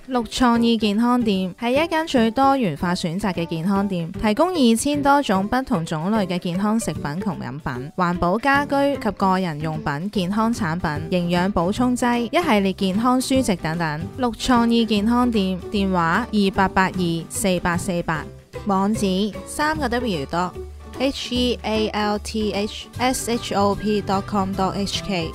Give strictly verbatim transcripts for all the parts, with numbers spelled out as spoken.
綠創意健康店係一間最多元化選擇嘅健康店，提供二千多種不同種類嘅健康食品同飲品、環保家居及個人用品、健康產品、營養補充劑、一系列健康書籍等等。綠創意健康店電話二八八二四八四八，網址三個 W 多 H E A L T H S H O P dot com dot H K。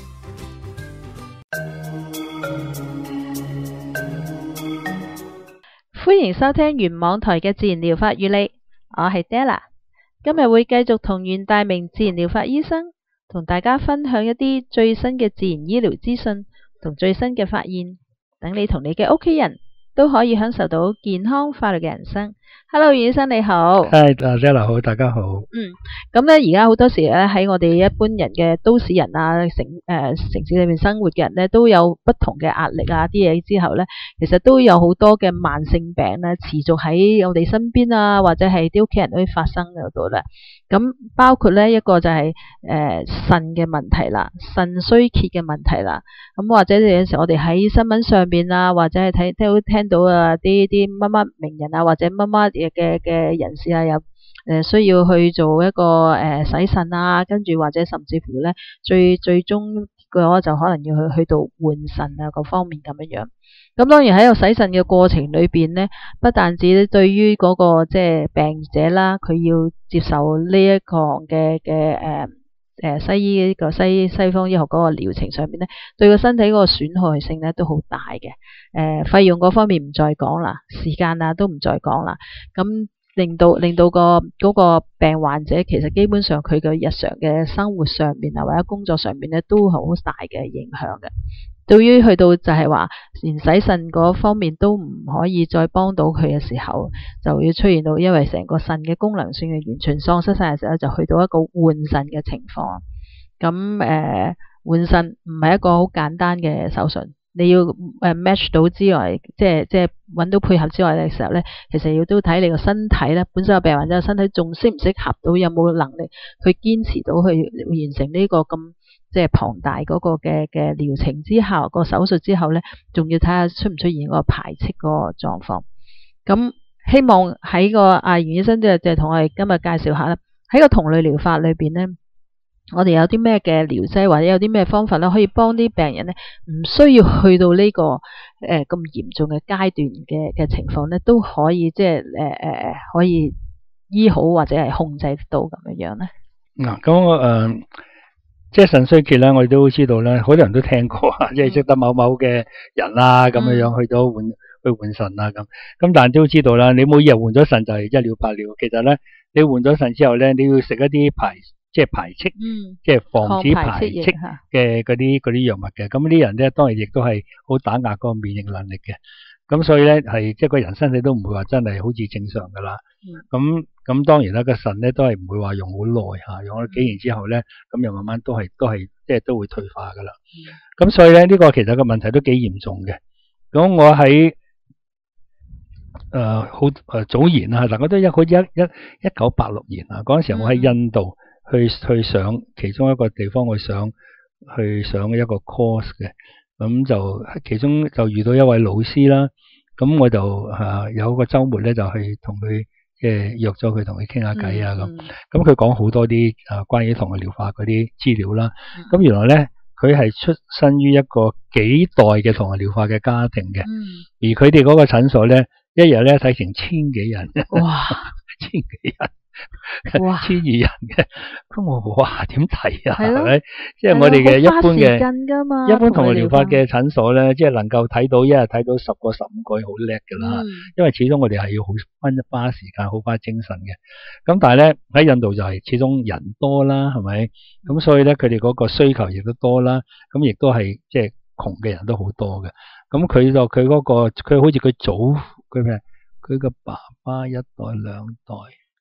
歡迎收聽原網台嘅自然療法與你，我係 Della， 今日會繼續同袁大明自然療法醫生同大家分享一啲最新嘅自然醫療資訊同最新嘅發現，等你同你嘅屋企人都可以享受到健康快樂嘅人生。Hello， 袁醫生你好。 係，阿 Della 好，大家好。 嗯，咁咧而家好多時咧喺我哋一般人嘅都市人啊，城誒、呃、城市裏面生活嘅人咧，都有不同嘅壓力啊，啲嘢之後咧，其實都有好多嘅慢性病咧，持續喺我哋身邊啊，或者係啲屋企人都會發生嗰度咧。咁包括咧一個就係誒腎嘅問題啦，腎衰竭嘅問題啦。咁或者有陣時我哋喺新聞上邊啊，或者係睇聽到聽到啊啲啲乜乜名人啊，或者乜乜嘅嘅人士啊，有誒需要去做一個誒、呃、洗腎啊，跟住或者甚至乎咧最最終嘅話就可能要去去到換腎啊各方面咁樣樣。咁當然喺個洗腎嘅過程裏邊咧，不但止對於嗰、那個即係病者啦，佢要接受呢一個嘅嘅誒誒西醫呢個西西方醫學嗰個療程上面咧，對個身體嗰個損害性咧都好大嘅。誒、呃、費用嗰方面唔再講啦，時間啊都唔再講啦。咁令到令到個嗰個病患者其實基本上佢嘅日常嘅生活上面啊或者工作上面咧都好大嘅影響嘅。對於去到就係話連洗腎嗰方面都唔可以再幫到佢嘅時候，就要出現到因為成個腎嘅功能性嘅完全喪失晒嘅時候，就去到一個換腎嘅情況。咁誒換腎唔係一個好簡單嘅手術，你要誒 match 到之外，即係即係揾到配合之外嘅時候咧，其實要都睇你個身體咧，本身個病患者身體仲適唔適合到，有冇能力去堅持到去完成呢個咁即係龐大嗰個嘅嘅療程之後，個手術之後咧，仲要睇下出唔出現個排斥個狀況。咁希望喺個阿袁醫生即係即係同我哋今日介紹下啦，喺個同類療法裏邊咧，我哋有啲咩嘅療劑或者有啲咩方法咧，可以幫啲病人咧，唔需要去到呢、這個誒咁、呃、嚴重嘅階段嘅嘅情況咧，都可以即係誒誒可以醫好或者係控制到咁樣樣咧。 嗱、嗯，咁我誒即係腎衰竭咧，我哋都知道咧，好多人都聽過啊，即係識得某某嘅人啦，咁樣樣去咗換去換腎啦咁。咁但係都知道啦，你每日換咗腎就係一了百了。其實咧，你換咗腎之後咧，你要食一啲排即係排斥， 嗯、 即係防止排斥嘅嗰啲嗰啲藥物嘅。咁呢啲人咧，當然亦都係好打壓個免疫能力嘅。咁所以咧係即係個人身體都唔會話真係好似正常噶啦。咁咁、嗯、當然啦，個腎咧都係唔會話用好耐吓，用咗幾年之後咧，咁又慢慢都係都係即係都會退化噶啦。咁、嗯、所以咧呢、這個其實個問題都幾嚴重嘅。咁我喺誒好誒早年啊，大家都一好一一一九八六年啊，嗰陣時候我喺印度去、嗯、去上其中一個地方去上去上一個 course 嘅。咁就其中就遇到一位老師啦，咁我就啊有個週末咧就去同佢即係約咗佢同佢傾下偈啊咁，咁佢講好多啲啊關於同類療法嗰啲資料啦，咁、嗯、原來咧佢係出身於一個幾代嘅同類療法嘅家庭嘅，嗯、而佢哋嗰個診所咧一日咧睇成千幾人，哇，千幾人。哇千二人嘅，咁我哇點睇啊？係咪？即係我哋嘅一般嘅，一般同類療法嘅診所咧，即係能夠睇到一日睇到十個十五個好叻噶啦。嗯、因為始終我哋係要好分花時間，好花精神嘅。咁但係咧喺印度就係始終人多啦，係咪？咁所以咧佢哋嗰個需求亦都多啦。咁亦都係即係窮嘅人都好多嘅。咁佢就佢嗰個佢好似佢祖佢咩？佢個爸爸一代兩代。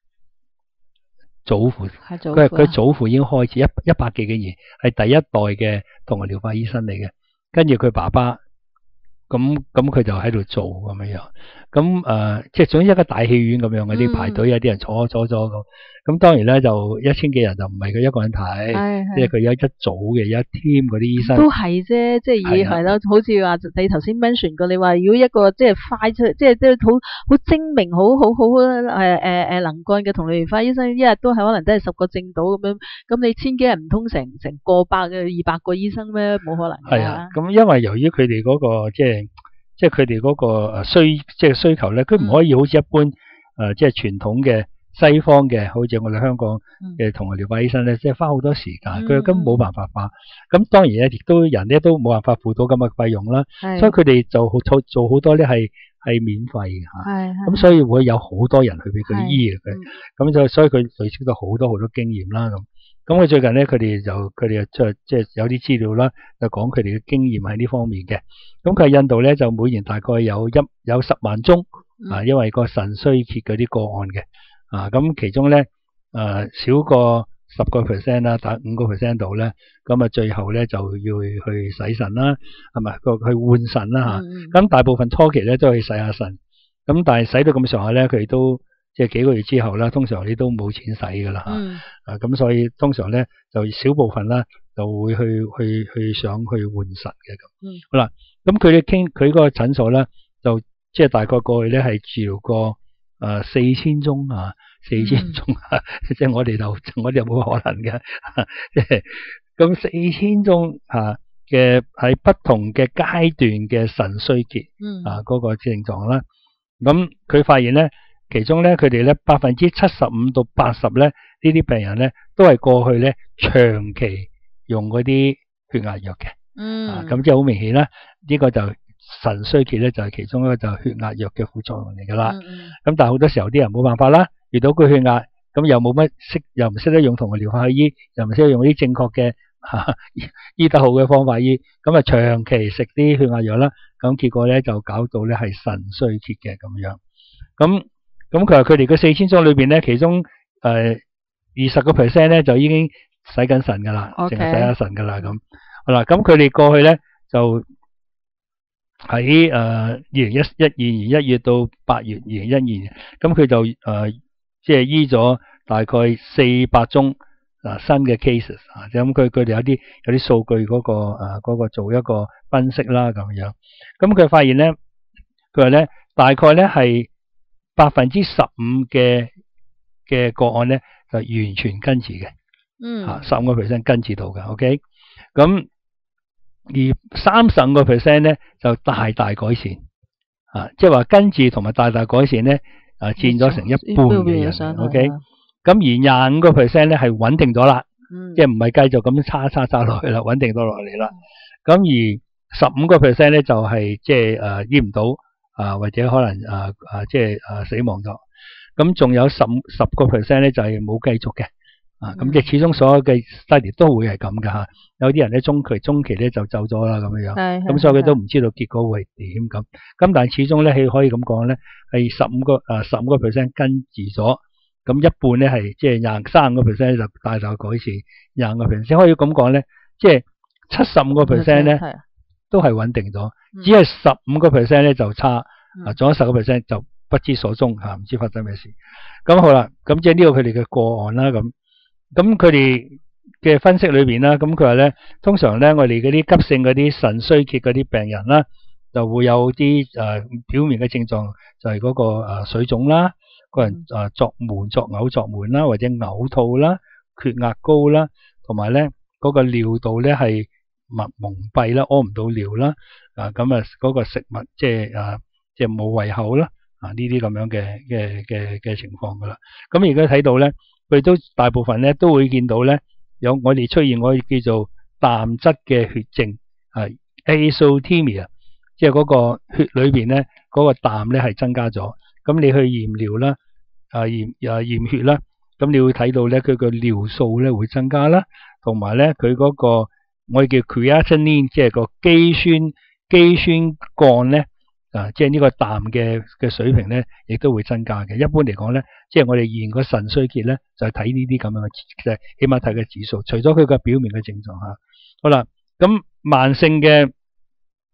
祖父，佢係佢祖父已經開始一一百幾幾年，係第一代嘅同類療法醫生嚟嘅。跟住佢爸爸，咁咁佢就喺度做咁樣樣。 咁誒、呃，即係總之一個大戲院咁樣嗰啲排隊，有啲人坐坐坐咁。咁當然咧就一千幾人就唔係佢一個人睇，即係佢有一組嘅，有一 team 嗰啲醫生。 都係啫，即係以係咯，好似話你頭先 mention 過，你話如果一個即係快出，即係都好好精明、好好好誒誒誒能幹嘅同類化醫生，一日都係可能都係十個症到咁樣。咁你千幾人唔通成成過百嘅二百個醫生咩？冇可能㗎。係啊， 咁因為由於佢哋嗰個即係即係佢哋嗰個需即係需求咧，佢唔可以好似一般誒、嗯呃、即係傳統嘅。西方嘅，好似我哋香港嘅同類療法醫生咧，即係花好多時間，佢、嗯、根本冇辦法化。咁、嗯、當然咧，亦都人咧都冇辦法付到咁嘅費用啦。所以佢哋就好做做好多咧係係免費嘅嚇。咁所以會有好多人去俾佢醫嘅佢。咁就所以佢累積到好多好多經驗啦。咁咁佢最近咧，佢哋就佢哋就即係有啲資料啦，就講佢哋嘅經驗喺呢方面嘅。咁佢喺印度咧，就每年大概有一有十萬宗啊，因為個腎衰竭嗰啲個案嘅。啊，咁其中咧，誒、呃、少過十個 percent 啦，打五個 percent 度咧，咁啊最後咧就要去洗腎啦，係咪？個去換腎啦嚇。咁、嗯、大部分初期咧都去洗下腎，咁但係洗到咁上下咧，佢都即係幾個月之後啦，通常你都冇錢使噶啦嚇。嗯、啊，咁所以通常咧就少部分啦，就會去去去想去換腎嘅咁。嗯。好啦，咁佢哋傾佢個診所咧，就即係大概過去咧係治療過。誒，四千宗啊，四千宗啊，嗯、即係我哋就我哋有冇可能嘅，即係咁四千宗吓嘅喺不同嘅階段嘅腎衰竭，嗯、啊嗰、那個症狀啦，咁佢發現咧，其中咧佢哋咧百分之七十五到八十咧呢啲病人咧都係過去咧長期用嗰啲血壓藥嘅，嗯，啊咁即係好明顯啦，呢、這個就。腎衰竭咧就係其中一個就係血壓藥嘅副作用嚟噶啦，咁、嗯嗯、但係好多時候啲人冇辦法啦，遇到個血壓咁又冇乜識，又唔識得用同個療法去醫，又唔識得用啲正確嘅吓醫得好嘅方法醫，咁啊長期食啲血壓藥啦，咁結果咧就搞到咧係腎衰竭嘅咁樣，咁咁佢話佢哋嘅四千宗裏邊咧，其中誒二十個 percent 咧就已經洗緊腎噶啦，淨係洗下腎噶啦咁，好啦，咁佢哋過去咧就。喺誒二零一一二年一月到八月二零一二年，咁佢就誒、呃、即係醫咗大概四百宗啊新嘅 cases 啊，咁佢佢哋有啲有啲數據嗰、嗰個誒、啊嗰個做一個分析啦咁樣，咁佢發現咧，佢話咧大概咧係百分之十五嘅嘅個案咧就完全根治嘅，嗯，吓十五個 percent 根治到嘅 ，OK， 咁。而三十五個 percent 咧就大大改善，啊，即係話根治同埋大大改善咧，啊佔咗成一半嘅人 ，OK，咁而廿五個 percent 咧係穩定咗啦，嗯、即係唔係繼續咁叉叉叉落去啦，穩定咗落嚟啦。咁、嗯、而十五個 percent 咧就係即係誒醫唔到啊，或者可能誒誒即係誒死亡咗。咁仲有十十個 percent 咧就係冇繼續嘅。啊，咁即係始終所有嘅 study 都會係咁噶吓，有啲人咧中期中期咧就走咗啦咁樣樣，咁所以佢都唔知道結果會點咁。咁但係始終咧，佢可以咁講咧，係十五個誒十五個 percent 根治咗，咁一半咧係即係廿三個 percent 就大大改善，廿個 percent 可以咁講咧，即係七十五個 percent 咧都係穩定咗，只係十五個 percent 咧就差，啊仲有十個 percent 就不知所蹤吓，唔知發生咩事。咁好啦，咁即係呢個佢哋嘅個案啦咁。咁佢哋嘅分析裏邊啦，咁佢話咧，通常咧我哋嗰啲急性嗰啲腎衰竭嗰啲病人啦，就會有啲誒、呃、表面嘅症狀，就係嗰個誒水腫啦，個人誒作悶、作嘔、作悶啦，或者嘔吐啦、血壓高啦，同埋咧嗰個尿道咧係密蒙蔽啦，屙唔到尿啦，啊咁啊嗰個食物即係誒即係冇胃口啦，啊呢啲咁樣嘅嘅嘅嘅情況噶啦，咁而家睇到咧。佢都大部分咧都會見到咧，有我哋出現我哋叫做氮質嘅血症，係 azotemia， 即係嗰個血裏邊咧嗰個氮咧係增加咗。咁你去驗尿啦，啊驗啊驗血啦，咁你會睇到咧佢個尿素咧會增加啦，同埋咧佢嗰個我哋叫 creatinine， 即係個肌酸肌酸桿咧。啊，即係呢個氮嘅嘅水平咧，亦都會增加嘅。一般嚟講咧，即係我哋驗個腎衰竭咧，就係睇呢啲咁樣嘅，即係起碼睇個指數。除咗佢個表面嘅症狀吓，好啦，咁慢性嘅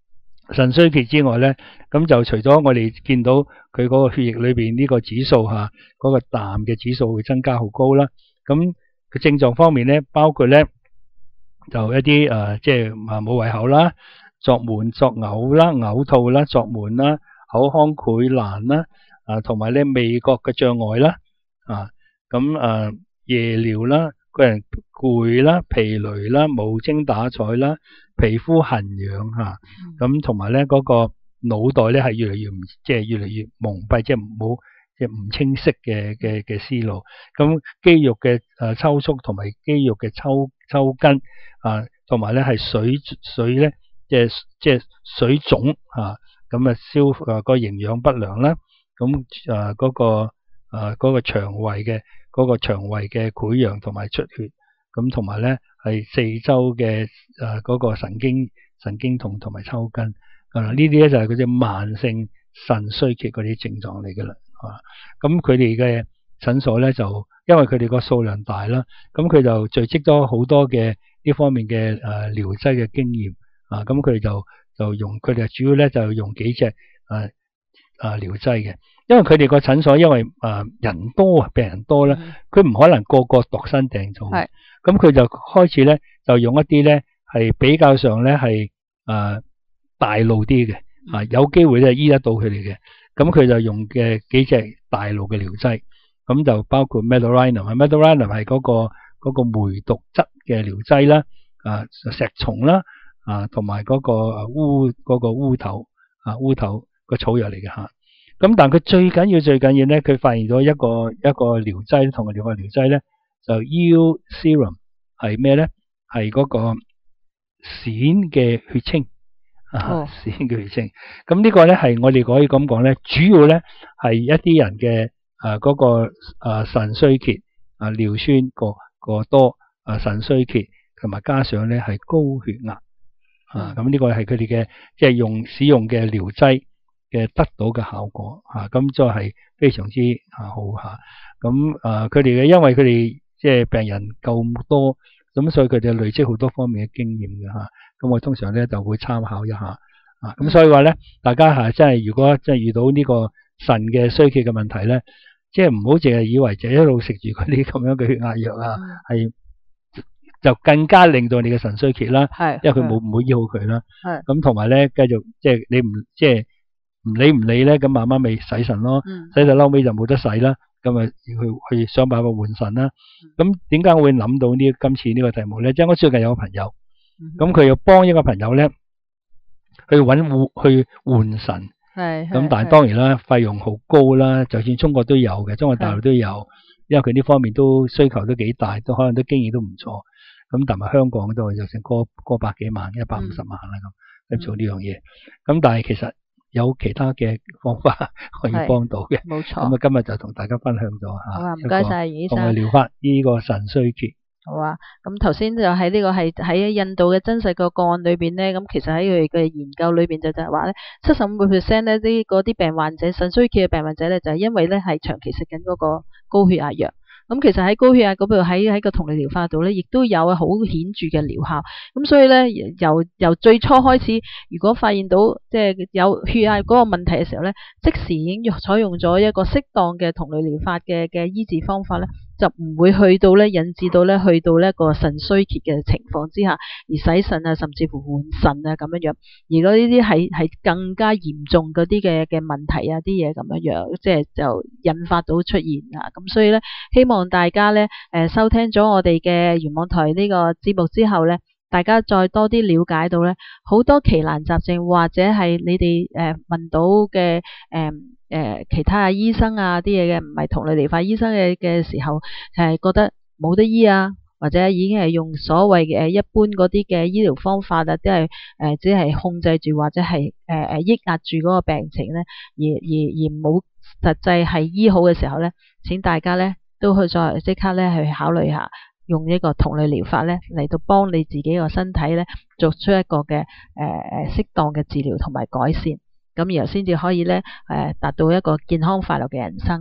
腎衰竭之外咧，咁就除咗我哋見到佢嗰個血液裏邊呢個指數吓，嗰個氮嘅指數會增加好高啦。咁佢症狀方面咧，包括咧就一啲誒，即係啊冇胃口啦、作悶、作嘔啦、嘔吐啦、作悶啦、口腔潰爛啦，啊同埋咧味覺嘅障礙啦，啊咁誒夜尿啦。個人攰啦、疲累啦、無精打采啦、皮膚痕癢吓，咁同埋咧嗰個腦袋咧係越嚟越唔即係越嚟越蒙蔽，即係冇即係唔清晰嘅嘅嘅思路。咁肌肉嘅誒抽縮同埋肌肉嘅抽抽筋啊，同埋咧係水水咧即係即係水腫啊，咁啊消誒個營養不良啦，咁誒嗰個誒嗰個腸胃嘅。嗰個腸胃嘅潰瘍同埋出血，咁同埋咧係四周嘅誒嗰個神經神經痛同埋抽筋，啊呢啲咧就係嗰啲慢性腎衰竭嗰啲症狀嚟㗎啦，啊咁佢哋嘅診所咧就因為佢哋個數量大啦，咁佢就聚積咗好多嘅呢方面嘅誒療劑嘅經驗，啊咁佢哋就就用佢哋主要咧就用幾隻誒誒療劑嘅。因為佢哋個診所因為誒、呃、人多啊，病人多咧，佢唔、嗯、可能個個度身訂做，咁佢就開始咧就用一啲咧係比較上咧係誒大路啲嘅，啊有機會咧醫得到佢哋嘅，咁佢就用嘅幾隻大路嘅療劑，咁就包括 Medorinum，Medorinum 係嗰個嗰個梅毒質嘅療劑啦，啊石松啦，啊同埋嗰個誒烏嗰個烏頭啊烏頭個草藥嚟嘅吓。咁但係佢最緊要最緊要咧，佢發現咗一個一個療劑，同個療法療劑咧，就 Eel Serum 係咩咧？係嗰個鱔嘅血清啊，鱔嘅血清。咁呢個咧係我哋可以咁講咧，主要咧係一啲人嘅誒嗰個誒腎衰竭啊，尿酸過過多啊，腎衰竭同埋加上咧係高血壓啊，咁呢個係佢哋嘅即係用使用嘅療劑嘅得到嘅效果吓，咁就係非常之啊好吓。咁誒佢哋嘅因為佢哋即係病人夠多，咁所以佢哋累積好多方面嘅經驗嘅吓。咁我通常咧就會參考一下啊。咁所以話咧，大家吓真係如果真係遇到呢個腎嘅衰竭嘅問題咧，即係唔好淨係以為就一路食住嗰啲咁樣嘅血壓藥啊，係、嗯、就更加令到你嘅腎衰竭啦。係，因為佢冇唔會醫好佢啦。係，咁同埋咧繼續即係你唔即係。唔理唔理咧，咁慢慢咪洗腎咯，嗯、洗腎嬲尾就冇得洗啦，咁啊去去想辦法換腎啦。咁點解我會諗到呢今次呢個題目咧？即係我最近有個朋友，咁佢、嗯、要幫一個朋友咧去揾換去換腎，係咁但係當然啦，費用好高啦。就算中國都有嘅，中國大陸都有，因為佢呢方面都需求都幾大，都可能都經驗都唔錯。咁但係香港都有成個個百幾萬、一百五十萬啦咁去做呢樣嘢。咁、嗯、但係其實有其他嘅方法可以幫到嘅，冇錯。咁啊，今日就同大家分享咗吓。好啊，唔該晒袁醫生。同我療法呢個腎衰竭。好啊，咁頭先就喺呢個係喺印度嘅真實個個案裏邊咧，咁其實喺佢哋嘅研究裏邊就就係話咧，七十五個 percent 咧啲嗰啲病患者腎衰竭嘅病患者咧，就係因為咧係長期食緊嗰個高血壓藥。咁其實喺高血壓嗰度喺喺個同類療法度咧，亦都有好顯著嘅療效。咁所以咧，由由最初開始，如果發現到即係有血壓嗰個問題嘅時候咧，即時已經採用咗一個適當嘅同類療法嘅嘅醫治方法咧，就唔會去到咧引致到咧去到呢個腎衰竭嘅情況之下，而洗腎啊，甚至乎換腎啊咁樣樣。而果呢啲係係更加嚴重嗰啲嘅嘅問題啊，啲嘢咁樣樣，即係就引發到出現啊。咁所以咧，希望大家咧，誒收聽咗我哋嘅圓網台呢個節目之後咧，大家再多啲了解到咧，好多奇難雜症或者係你哋誒問到嘅誒誒其他嘅醫生啊啲嘢嘅，唔係同類療法醫生嘅嘅時候，係覺得冇得醫啊，或者已經係用所謂嘅一般嗰啲嘅醫療方法啊，即係誒只係控制住或者係誒誒抑壓住嗰個病情咧，而而而冇實際係醫好嘅時候咧，請大家咧都去再即刻咧去考慮下，用呢個同類療法咧嚟到幫你自己個身體咧做出一個嘅誒誒適當嘅治療同埋改善，咁然後先至可以咧誒達到一個健康快樂嘅人生。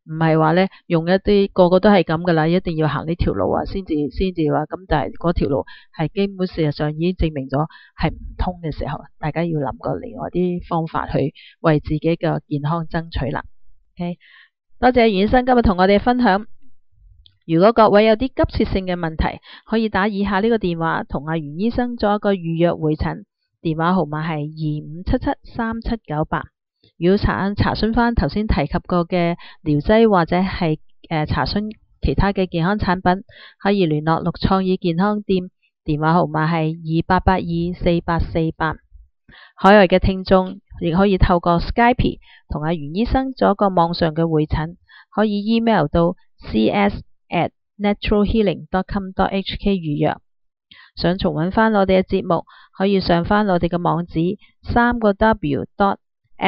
唔係話咧用一啲個個都係咁噶啦，一定要行呢條路啊，先至先至話咁，但係嗰條路係基本事實上已經證明咗係唔通嘅時候，大家要諗個另外啲方法去為自己嘅健康爭取啦。OK， 多謝袁醫生今日同我哋分享。如果各位有啲急切性嘅問題，可以打以下呢個電話同阿袁醫生做一個預約會診，電話號碼係二五七七三七九八。如果查查詢翻頭先提及過嘅療劑或者係誒、呃、查詢其他嘅健康產品，可以聯絡綠創意健康店，電話號碼係二八八二四八四八。海外嘅聽眾亦可以透過 Skype 同阿袁醫生做一個網上嘅會診，可以 email 到 cs at naturalhealing dot com dot h k 預約。想重溫翻我哋嘅節目，可以上翻我哋嘅網址三個 w dot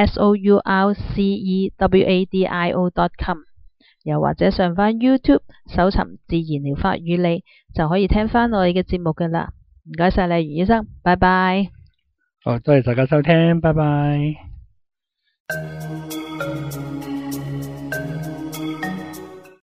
sourcewadio dot com， 又或者上翻 YouTube 搜尋自然療法與你，就可以聽翻我哋嘅節目噶啦。唔該晒你，袁醫生，拜拜。 好，多謝大家收聽，拜拜。